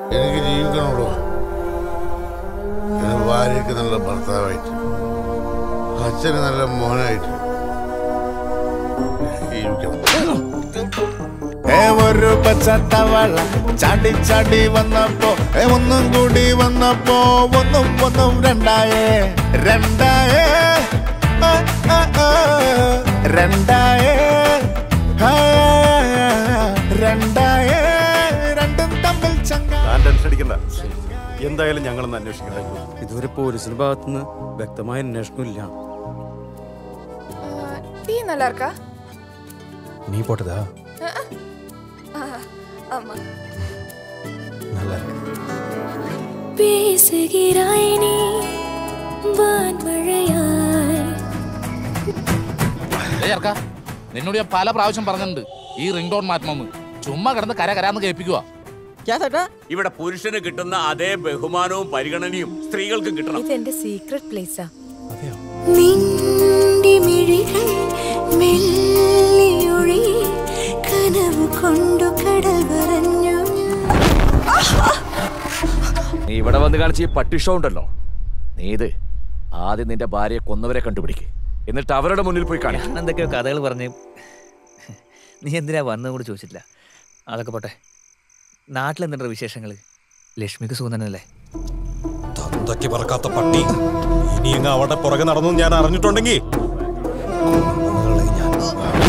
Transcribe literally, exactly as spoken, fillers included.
എനിക്ക് ജീവിക്കണുള്ളൂ. എന്റെ ഭാര്യയ്ക്ക് നല്ല ഭർത്താവായിട്ട്, അച്ഛന് നല്ല മോനായിട്ട് ജീവിക്കണം. ഒരു പച്ചത്തവള ചാടി ചാടി വന്നപ്പോ ഒന്നും കൂടി വന്നപ്പോ ഒന്നും ഒന്നും രണ്ടായേ രണ്ടായേ രണ്ടായേ രണ്ടായേ രണ്ടും തമ്മിൽ ചങ്ങ. ടെൻഷൻ അടിക്കണ്ട, എന്തായാലും ഞങ്ങളൊന്ന് അന്വേഷിക്കണം. ഇതുവരെ പോലീസിന്റെ ഭാഗത്തുനിന്ന് വ്യക്തമായ അന്വേഷണമില്ല. നീ പോട്ടതാ നിന്നോട് ഞാൻ പല പ്രാവശ്യം പറഞ്ഞിട്ടുണ്ട് ഈ റിംഗ് ടോൺ മാറ്റണമെന്ന്. ചുമ്മാ കിടന്ന് കര കരാന്ന് കേൾപ്പിക്കുക. ഇവിടെ പുരുഷന് കിട്ടുന്ന അതേ ബഹുമാനവും പരിഗണനയും സ്ത്രീകൾക്ക് കിട്ടണം. ഇതെന്റെ സീക്രട്ട് പ്ലേസാ. നീ ഇവിടെ വന്ന് കാണിച്ച ഈ പട്ടി ഷോ ഉണ്ടല്ലോ, നീ ഇത് ആദ്യം നിന്റെ ഭാര്യയെ കൊന്നവരെ കണ്ടുപിടിക്ക്, എന്നിട്ട് അവരുടെ മുന്നിൽ പോയി കാണാം. എന്തൊക്കെയോ കഥകൾ പറഞ്ഞ് നീ എന്തിനാ വന്നതും കൂടി ചോദിച്ചിട്ടില്ല. അതൊക്കെ പോട്ടെ, നാട്ടിലെന്തുണ്ട് വിശേഷങ്ങൾ? ലക്ഷ്മിക്ക് സുഖനല്ലേ? തന്തയ്ക്ക് പറക്കാത്ത പട്ടി ഇനി അവിടെ പുറകെ നടന്നു ഞാൻ അറിഞ്ഞിട്ടുണ്ടെങ്കിൽ